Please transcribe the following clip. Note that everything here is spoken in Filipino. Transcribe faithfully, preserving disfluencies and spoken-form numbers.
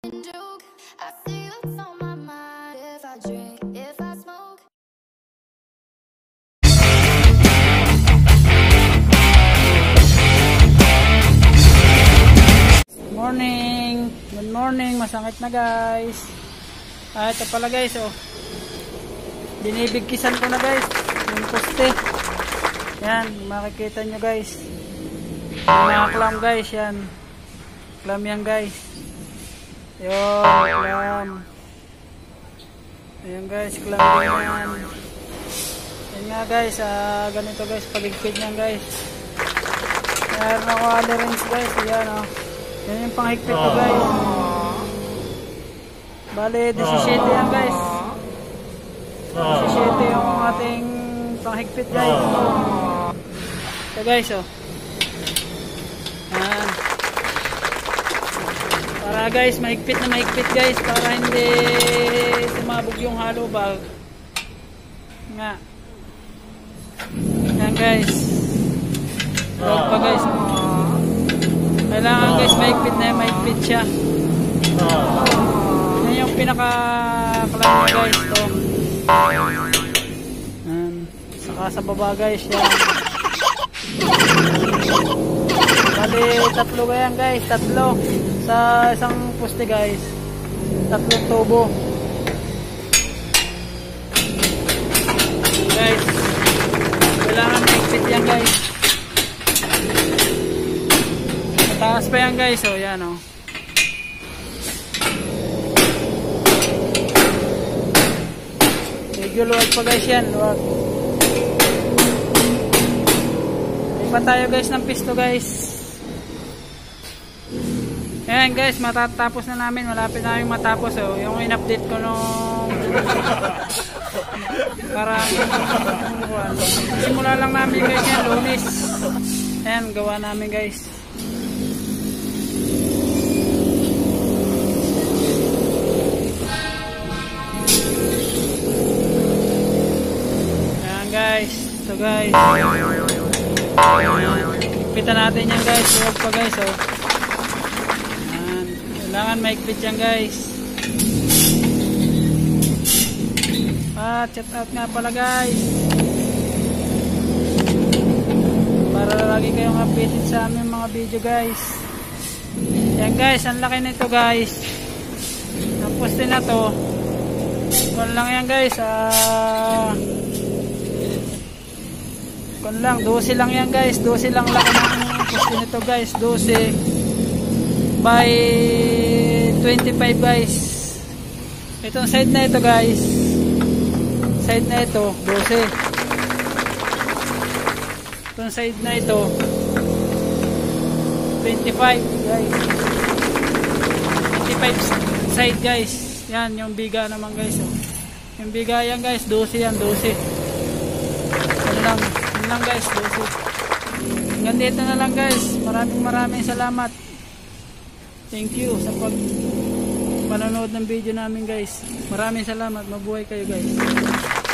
Morning, good morning, masangit na guys. Ah, ito pala guys, oh. Binibigkisan ko na guys, yung poste. Yan, makikita nyo guys. Yung mga clam guys, yan. Clam yan guys. Yun, clam. Ayan guys, clam din yan. Yan nga guys, ah, ganito guys, paligpid yan guys. Meron ako adherence guys, yan oh. Yan yung panghigpit ko guys. Bale, disisiete yan guys. disisiete yung ating panghigpit guys. Ito guys oh. Yan. Para guys, mahigpit na mahigpit guys. Para hindi sumabog yung hollow bag. Nga. Yan guys. Huwag pa guys. Kailangan guys, mahigpit na yan, mahigpit siya. Yan yung pinaka-climb guys to. Yan. Saka sa baba guys yan. Bali tatlo ba yan guys, tatlo. Sa isang poste guys, tatlong tubo. Guys, kailangan mahigpit yan guys. Taas pa yan guys, oh yan oh. Medyo luwag pa guys yan, luwag. Lipat tayo guys ng pisto guys. Ayan guys, matatapos na namin, malapit na namin matapos oh. Yung in-update ko nung para simula lang namin guys yan, Lunes. Ayan, gawa namin guys. Guys, so guys, higpitan natin yan guys, huwag pa guys oh. Ayan. Kailangan maigpit yan guys. Ah, chat out nga pala guys, para lagi kayong updated sa aming mga video guys. Yan guys, ang laki nito guys. Ang poste na to, kung lang yan guys, ah kung lang, dose lang yan guys, dose lang laki ng poste nito guys, dose by twenty-five guys. Itong side na ito guys, side na ito dose. Itong side na ito twenty-five guys, twenty-five side guys. Yan yung biga naman guys oh. Yung biga yan guys, dose yan, dose. Yan lang lang guys, dosis. Hanggang dito na lang guys. Maraming maraming salamat. Thank you sa pag panonood ng video namin guys. Maraming salamat. Mabuhay kayo guys.